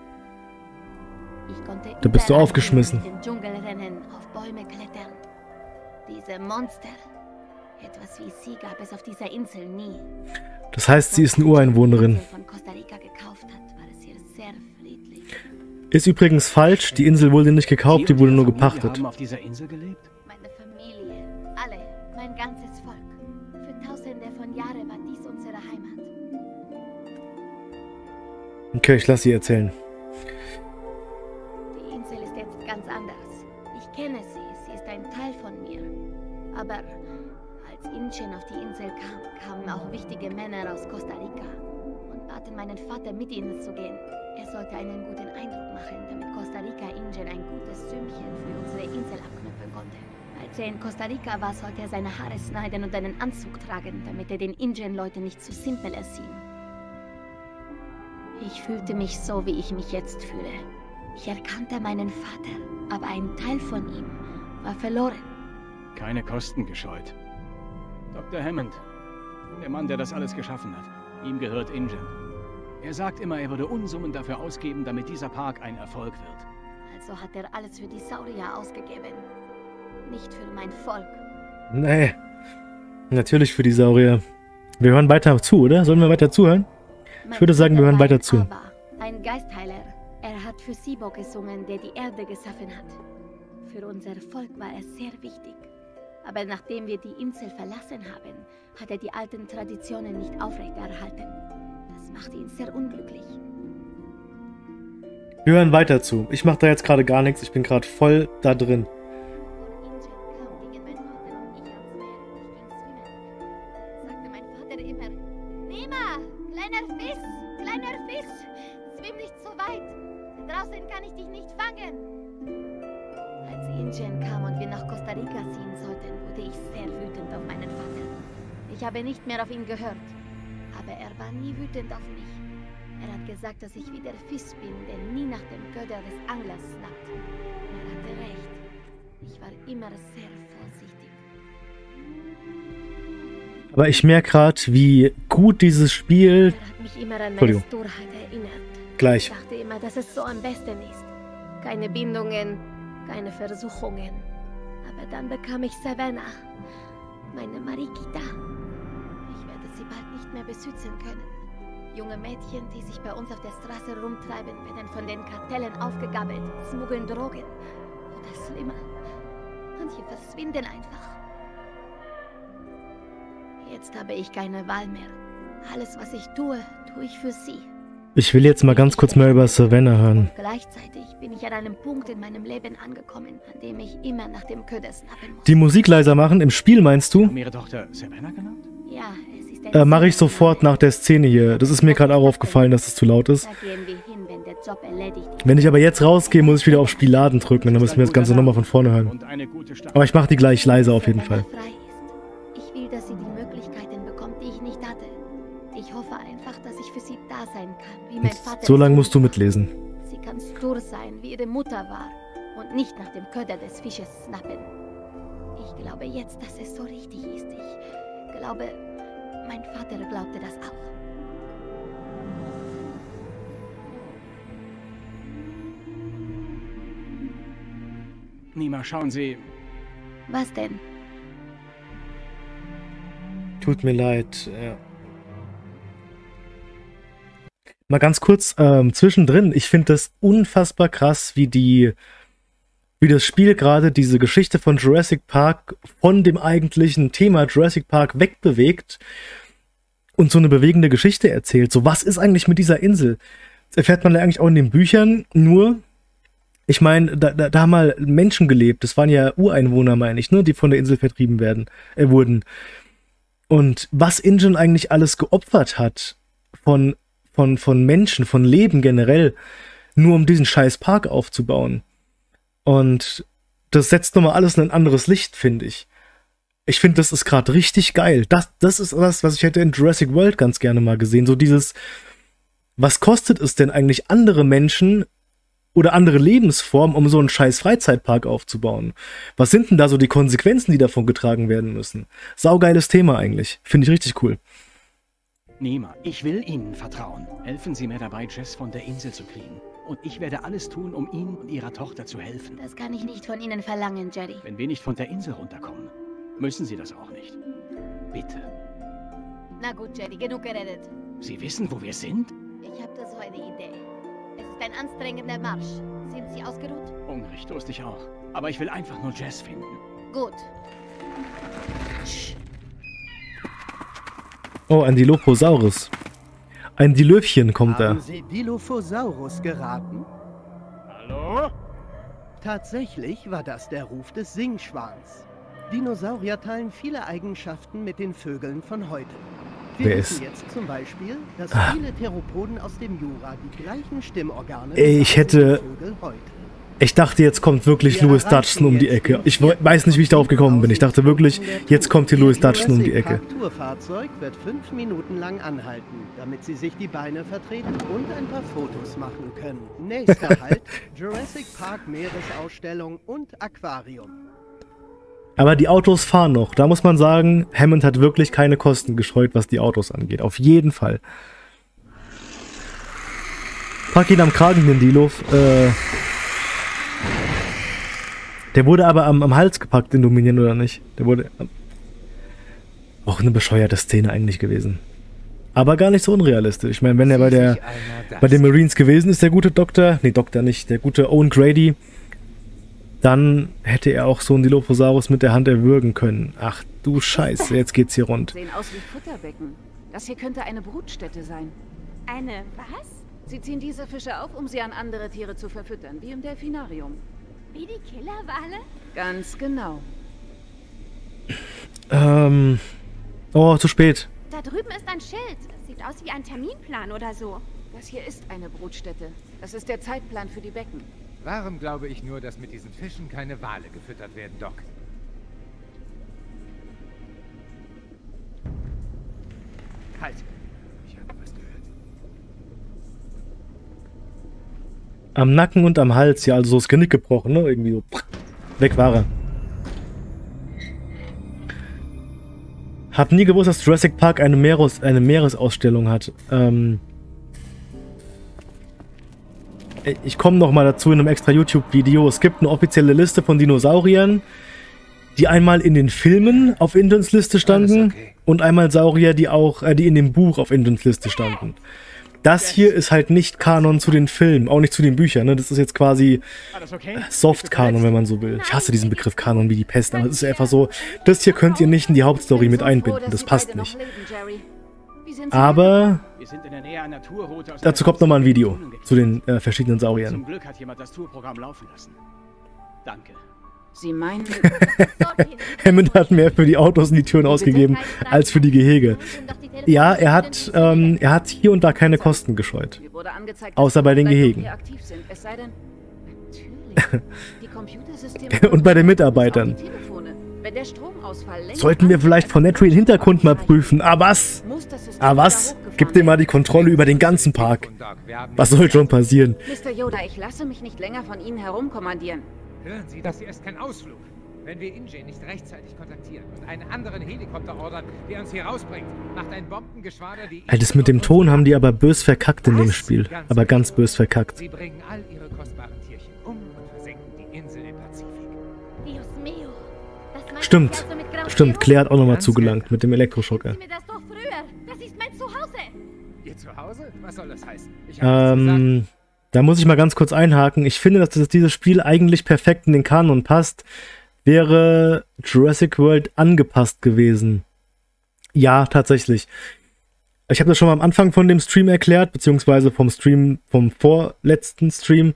Ich konnte Da bist du überall aufgeschmissen. durch den Dschungel rennen, auf Bäume klettern. Diese Monster. Etwas wie sie gab es auf dieser Insel nie. Das heißt, sie ist eine Ureinwohnerin. Als sie von Costa Rica gekauft hat, war es hier sehr friedlich. Ist übrigens falsch. Die Insel wurde nicht gekauft, die Sie und wurde Ihre nur Familie gepachtet. haben auf dieser Insel gelebt? Meine Familie, alle, mein ganzes Volk. Für Tausende von Jahren war dies unsere Heimat. Okay, ich lasse sie erzählen. Die Insel ist jetzt ganz anders. Ich kenne sie, sie ist ein Teil von mir. Aber als Ingen auf die Insel kam, kamen auch wichtige Männer aus Costa Rica und baten meinen Vater, mit ihnen zu gehen. Er sollte einen guten Eindruck machen, damit Costa Rica Ingen ein gutes Sümmchen für unsere Insel abknüpfen konnte. Als er in Costa Rica war, sollte er seine Haare schneiden und einen Anzug tragen, damit er den Ingen-Leuten nicht zu simpel erschien. Ich fühlte mich so, wie ich mich jetzt fühle. Ich erkannte meinen Vater, aber ein Teil von ihm war verloren. Keine Kosten gescheut. Dr. Hammond, der Mann, der das alles geschaffen hat. Ihm gehört Ingen. Er sagt immer, er würde Unsummen dafür ausgeben, damit dieser Park ein Erfolg wird. Also hat er alles für die Saurier ausgegeben. Nicht für mein Volk. Nee. Natürlich für die Saurier. Wir hören weiter zu, oder? Sollen wir weiter zuhören? Ich würde sagen, wir hören weiter zu. Abba, ein Geistheiler. Er hat für Sibo gesungen, der die Erde geschaffen hat. Für unser Volk war er sehr wichtig. Aber nachdem wir die Insel verlassen haben, hat er die alten Traditionen nicht aufrechterhalten. Das machte ihn sehr unglücklich. Wir hören weiter zu. Ich mache da jetzt gerade gar nichts. Ich bin gerade voll da drin. Bevor Ingen kam, gingen mein Vater und ich ans Meer und ich ging schwimmen. Sagte mein Vater immer, Nima, kleiner Fisch, schwimm nicht so weit. Draußen kann ich dich nicht fangen. Als Ingen kam und wir nach Costa Rica ziehen sollten, wurde ich sehr wütend auf meinen Vater. Ich habe nicht mehr auf ihn gehört, aber er war nie wütend auf mich. Er hat gesagt, dass ich wie der Fisch bin, der nie nach dem Götter des Anglers schnappt. Er hatte recht. Ich war immer sehr vorsichtig. Aber ich merke gerade, wie gut dieses Spiel... Er hat mich immer an meine Entschuldigung. Sturheit erinnert. Gleich. Ich dachte immer, dass es so am besten ist. Keine Bindungen, keine Versuchungen. Aber dann bekam ich Savannah, meine Marikita. Ich werde sie bald nicht mehr beschützen können. Junge Mädchen, die sich bei uns auf der Straße rumtreiben, werden von den Kartellen aufgegabelt, schmuggeln Drogen. Oder schlimmer. Manche verschwinden einfach. Jetzt habe ich keine Wahl mehr. Alles, was ich tue, tue ich für sie. Ich will jetzt mal ganz kurz mehr über Savannah hören. Gleichzeitig bin ich an einem Punkt in meinem Leben angekommen, an dem ich immer nach dem Köder snappen muss. Die Musik leiser machen, im Spiel meinst du? Haben Ihre Tochter Savannah genannt? Ja, es ist Mache ich sofort nach der Szene hier. Das ist mir gerade auch aufgefallen, dass es zu laut ist. Da gehen wir hin, wenn der Job erledigt ist. Wenn ich aber jetzt rausgehe, muss ich wieder auf Spiel laden drücken und dann müssen wir das Ganze nochmal von vorne hören. Und eine gute Stadt. Aber ich mache die gleich leiser auf jeden Wenn er Fall. frei ist. Ich will, dass sie die Möglichkeiten bekommt, die ich nicht hatte. Ich hoffe einfach, dass ich für sie da sein kann, wie mein Vater. So lange musst du mitlesen. Sie kann stur sein, wie ihre Mutter war. Und nicht nach dem Köder des Fisches snappen. Ich glaube jetzt, dass es so richtig ist. Ich glaube, mein Vater glaubte das auch. Nima, schauen Sie. Was denn? Tut mir leid, ja. Mal ganz kurz zwischendrin, ich finde das unfassbar krass, wie das Spiel gerade diese Geschichte von Jurassic Park von dem eigentlichen Thema Jurassic Park wegbewegt und so eine bewegende Geschichte erzählt. So, was ist eigentlich mit dieser Insel? Das erfährt man ja eigentlich auch in den Büchern, nur, ich meine, da haben mal Menschen gelebt, das waren ja Ureinwohner, meine ich, ne, die von der Insel vertrieben wurden. Und was InGen eigentlich alles geopfert hat von Menschen, von Leben generell, nur um diesen scheiß Park aufzubauen. Und das setzt nochmal alles in ein anderes Licht, finde ich. Ich finde, das ist gerade richtig geil. Das ist was ich hätte in Jurassic World ganz gerne mal gesehen. So dieses, was kostet es denn eigentlich andere Menschen oder andere Lebensformen, um so einen scheiß Freizeitpark aufzubauen? Was sind denn da so die Konsequenzen, die davon getragen werden müssen? Saugeiles Thema eigentlich. Finde ich richtig cool. Nima, ich will Ihnen vertrauen. Helfen Sie mir dabei, Jess von der Insel zu kriegen. Und ich werde alles tun, um Ihnen und Ihrer Tochter zu helfen. Das kann ich nicht von Ihnen verlangen, Jerry. Wenn wir nicht von der Insel runterkommen, müssen Sie das auch nicht. Bitte. Na gut, Jerry, genug geredet. Sie wissen, wo wir sind? Ich habe da so eine Idee. Es ist ein anstrengender Marsch. Sind Sie ausgeruht? Hungrig, durstig auch. Aber ich will einfach nur Jess finden. Gut. Sch. Oh, ein Dilophosaurus. Ein Dilöfchen kommt da. Haben Sie Dilophosaurus geraten? Hallo? Tatsächlich war das der Ruf des Singschwans. Dinosaurier teilen viele Eigenschaften mit den Vögeln von heute. Wir Wer wissen ist- jetzt zum Beispiel, dass viele Theropoden aus dem Jura die gleichen Stimmorgane Ey, ich hätte- besitzen wie Vögel heute. Ich dachte, jetzt kommt wirklich Wir Louis erreichen Dutchson um die jetzt Ecke. den Ich weiß nicht, wie ich darauf gekommen bin. Ich dachte wirklich, jetzt kommt hier Louis Ihr Dutchson um die Jurassic Ecke. Park Tourfahrzeug wird 5 Minuten lang anhalten, damit Sie sich die Beine vertreten und ein paar Fotos machen können. Nächster Halt, Jurassic Park Meeresausstellung und Aquarium. Aber die Autos fahren noch. Da muss man sagen, Hammond hat wirklich keine Kosten gescheut, was die Autos angeht. Auf jeden Fall. Pack ihn am Kragen, den Diloph. Der wurde aber am Hals gepackt in Dominion, oder nicht? Der wurde... Auch eine bescheuerte Szene eigentlich gewesen. Aber gar nicht so unrealistisch. Ich meine, wenn er bei den Marines gewesen ist, der gute Doktor... Nee, Doktor nicht. Der gute Owen Grady... Dann hätte er auch so einen Dilophosaurus mit der Hand erwürgen können. Ach du Scheiße, jetzt geht's hier rund. Sehen aus wie Futterbecken. Das hier könnte eine Brutstätte sein. Eine was? Sie ziehen diese Fische auf, um sie an andere Tiere zu verfüttern, wie im Delfinarium. Wie die Killerwale? Ganz genau. Oh, zu spät. Da drüben ist ein Schild. Sieht aus wie ein Terminplan oder so. Das hier ist eine Brutstätte. Das ist der Zeitplan für die Becken. Warum glaube ich nur, dass mit diesen Fischen keine Wale gefüttert werden, Doc? Halt! Ich habe was gehört. Am Nacken und am Hals, ja, also so das Genick gebrochen, ne? Irgendwie so. Weg war er. Hab nie gewusst, dass Jurassic Park eine Meeresausstellung hat. Ich komme noch mal dazu in einem extra YouTube-Video. Es gibt eine offizielle Liste von Dinosauriern, die einmal in den Filmen auf InGens Liste standen Alles okay. und einmal Saurier, die in dem Buch auf InGens Liste standen. Das hier ist halt nicht Kanon zu den Filmen, auch nicht zu den Büchern. Ne? Das ist jetzt quasi Alles okay? Soft-Kanon, wenn man so will. Ich hasse diesen Begriff Kanon wie die Pest, aber es ist einfach so, das hier könnt ihr nicht in die Hauptstory mit einbinden. Das passt nicht. Aber Wir sind in der Nähe einer Tourroute aus dazu einer kommt nochmal ein Video Wohnung gekommen. zu den verschiedenen Sauriern. Zum Glück hat jemand das Tourprogramm laufen lassen. Danke. Sie meinen, Hammond hat mehr für die Autos und die Türen ausgegeben, als für die Gehege. Ja, er hat hier und da keine Kosten gescheut. mir wurde angezeigt, Außer bei den dass Sie Gehegen. hier aktiv sind. Es sei denn, natürlich. Die Computersysteme Und bei den Mitarbeitern. auch die Telefone. Wenn der Stromausfall länger Sollten wir vielleicht von Netry den Hintergrund mal prüfen. Ah, was? muss das System Ah, was? wieder hochgefahren Gib dir mal werden. die Kontrolle über den ganzen Park. Und Doc, wir haben Was soll schon passieren? Mr. Yoda, ich lasse mich nicht länger von Ihnen herumkommandieren. Hören Sie, das hier ist kein Ausflug. Wenn wir Injay nicht rechtzeitig kontaktieren und einen anderen Helikopter ordern, der uns hier rausbringt, macht ein Bombengeschwader die... Halt, das mit dem Ton haben die aber bös verkackt in dem Spiel. Aber ganz bös verkackt. Sie bringen all ihre kostbaren Tierchen um und versenken die Insel im Pazifik. Dios mío. Das meinte Stimmt. ich also mit Grauenhaus? Stimmt, Claire hat auch nochmal Ganz zugelangt mit dem Elektroschocker. Sagen Sie mir das doch früher. Das ist mein Zuhause. Ihr Zuhause? Was soll das heißen? Ich habe nichts gesagt. Da muss ich mal ganz kurz einhaken. Ich finde, dass dieses Spiel eigentlich perfekt in den Kanon passt. Wäre Jurassic World angepasst gewesen. Ja, tatsächlich. Ich habe das schon mal am Anfang von dem Stream erklärt, beziehungsweise vom vorletzten Stream,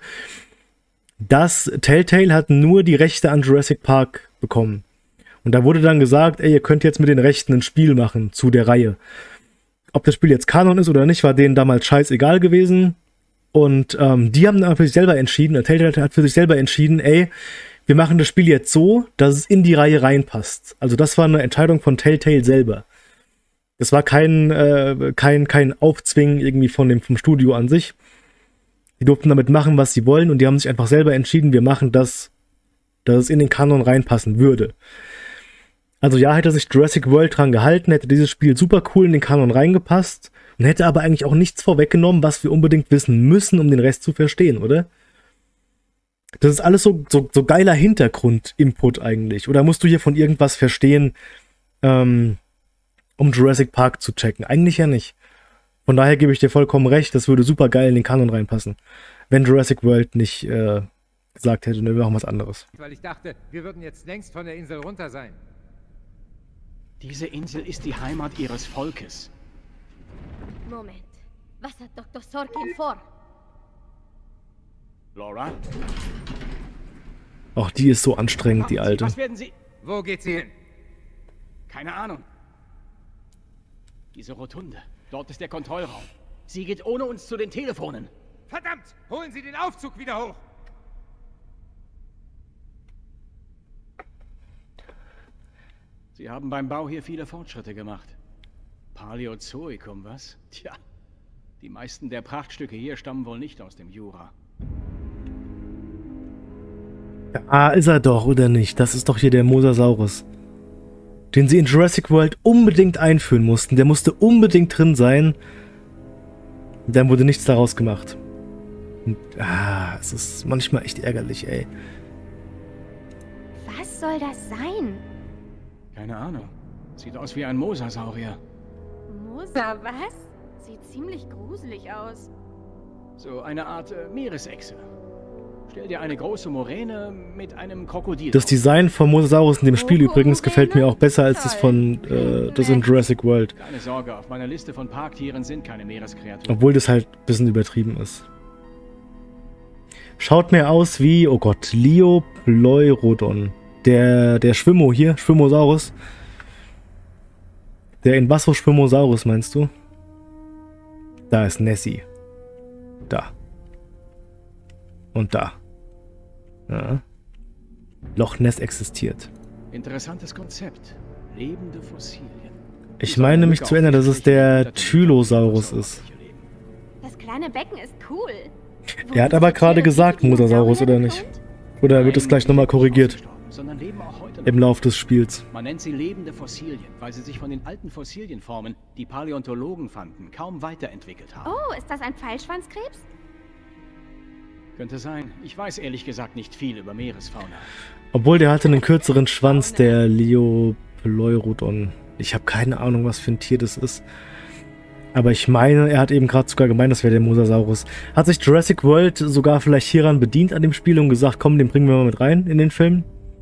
dass Telltale hat nur die Rechte an Jurassic Park bekommen. Und da wurde dann gesagt, ey, ihr könnt jetzt mit den Rechten ein Spiel machen zu der Reihe. Ob das Spiel jetzt Kanon ist oder nicht, war denen damals scheißegal gewesen. Und die haben dann für sich selber entschieden, Telltale hat für sich selber entschieden, ey, wir machen das Spiel jetzt so, dass es in die Reihe reinpasst. Also das war eine Entscheidung von Telltale selber. Das war kein Aufzwingen irgendwie vom Studio an sich. Die durften damit machen, was sie wollen, und die haben sich einfach selber entschieden, wir machen das, dass es in den Kanon reinpassen würde. Also ja, hätte sich Jurassic World dran gehalten, hätte dieses Spiel super cool in den Kanon reingepasst und hätte aber eigentlich auch nichts vorweggenommen, was wir unbedingt wissen müssen, um den Rest zu verstehen, oder? Das ist alles so geiler Hintergrund-Input eigentlich. Oder musst du hier von irgendwas verstehen, um Jurassic Park zu checken? Eigentlich ja nicht. Von daher gebe ich dir vollkommen recht, das würde super geil in den Kanon reinpassen. Wenn Jurassic World nicht gesagt hätte, ne, wir machen was anderes. Weil ich dachte, wir würden jetzt längst von der Insel runter sein. Diese Insel ist die Heimat ihres Volkes. Moment. Was hat Dr. Sorkin vor? Laura? Auch die ist so anstrengend, die Warten Sie, alte. Was werden Sie... Wo geht sie hin? Keine Ahnung. Diese Rotunde. Dort ist der Kontrollraum. Sie geht ohne uns zu den Telefonen. Verdammt! Holen Sie den Aufzug wieder hoch! Sie haben beim Bau hier viele Fortschritte gemacht. Paläozoikum, was? Tja, die meisten der Prachtstücke hier stammen wohl nicht aus dem Jura. Ah, ist er doch, oder nicht? Das ist doch hier der Mosasaurus. Den sie in Jurassic World unbedingt einführen mussten. Der musste unbedingt drin sein. Dann wurde nichts daraus gemacht. Und, es ist manchmal echt ärgerlich, ey. Was soll das sein? Keine Ahnung. Sieht aus wie ein Mosasaurier. Mosa, was? Sieht ziemlich gruselig aus. So eine Art Meeresechse. Stell dir eine große Moräne mit einem Krokodil. Das Design von Mosasaurus in dem Spiel übrigens gefällt mir auch besser als das von das in Jurassic World. Keine Sorge, auf meiner Liste von Parktieren sind keine Meereskreaturen. Obwohl das halt ein bisschen übertrieben ist. Schaut mir aus wie, oh Gott, Liopleurodon. Der Schwimmo hier, Schwimmosaurus. Der Invaso-Schwimmosaurus, meinst du? Da ist Nessie. Da. Und da. Ja. Loch Ness existiert. Interessantes Konzept. Lebende Fossilien. Ich meine mich zu erinnern, dass es der Tylosaurus ist. Das kleine Becken ist cool. Er hat aber gerade gesagt, Mosasaurus, oder nicht? Oder wird es gleich nochmal korrigiert? Sondern leben auch heute noch. Im Lauf des Spiels. Man nennt sie lebende Fossilien, weil sie sich von den alten Fossilienformen, die Paläontologen fanden, kaum weiterentwickelt haben. Oh, ist das ein Pfeilschwanzkrebs? Könnte sein. Ich weiß ehrlich gesagt nicht viel über Meeresfauna. Obwohl, der hatte einen kürzeren Schwanz, der Liopleurodon. Ich habe keine Ahnung, was für ein Tier das ist. Aber ich meine, er hat eben gerade sogar gemeint, das wäre der Mosasaurus. Hat sich Jurassic World sogar vielleicht hieran bedient an dem Spiel und gesagt, komm, den bringen wir mal mit rein in den Film?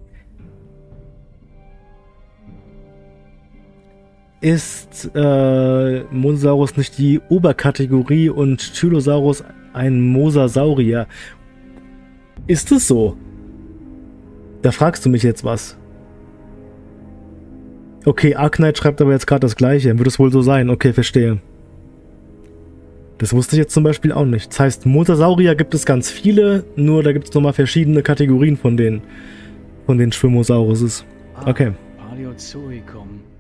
Ist Mosasaurus nicht die Oberkategorie und Tylosaurus ein Mosasaurier? Ist es so? Da fragst du mich jetzt was. Okay, Arknight schreibt aber jetzt gerade das Gleiche. Wird es wohl so sein? Okay, verstehe. Das wusste ich jetzt zum Beispiel auch nicht. Das heißt, Mosasaurier gibt es ganz viele, nur da gibt es nochmal verschiedene Kategorien von den Schwimmosauruses. Okay. Paleozoikum.